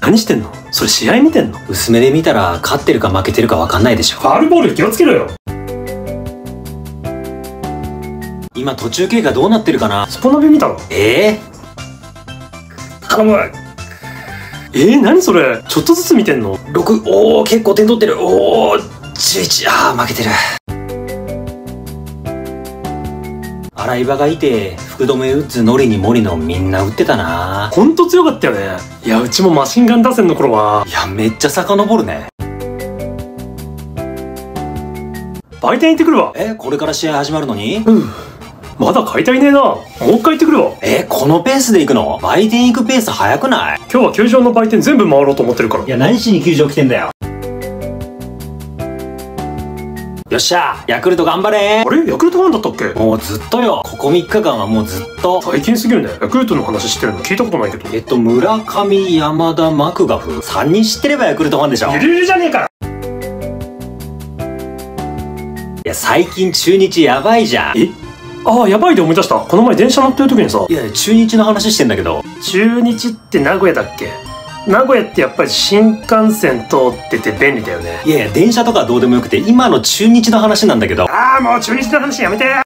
何してんの？それ試合見てんの？ 薄めで見たら勝ってるか負けてるか分かんないでしょ。 ファールボール気をつけろよ。 今途中経過どうなってるかな。 スポナビ見たの？ 頼む。 何それ？ちょっとずつ見てんの 6、おー、結構点取ってる。おー、11、負けてる。洗い場がいて、福留打つノリに森のみんな打ってたな。 ほんと強かったよね。いや、うちもマシンガン打線の頃は。 いや、めっちゃ遡るね。 売店行ってくるわ。 これから試合始まるのに？ まだ買い足りねえな。もう一回行ってくるわ。 このペースで行くの？売店行くペース早くない？ 今日は球場の売店全部回ろうと思ってるから。 いや、何しに球場来てんだよ。よっしゃ、ヤクルト頑張れ。 あれ、ヤクルトファンだったっけ？ もうずっとよ。ここ3日間はもうずっと。 最近すぎるね。ヤクルトの話知ってるの聞いたことないけど。 村上、山田、マクガフ。3人知ってればヤクルトファンでしょ。 ゆるゆるじゃねえから。 いや、最近中日やばいじゃん。 やばいで思い出した。この前電車乗ってる時にさ。 いや、中日の話してんだけど。 中日って名古屋だっけ？名古屋ってやっぱり新幹線通ってて便利だよね。 いやいや、電車とかはどうでもよくて、今の中日の話なんだけど。 もう中日の話やめて。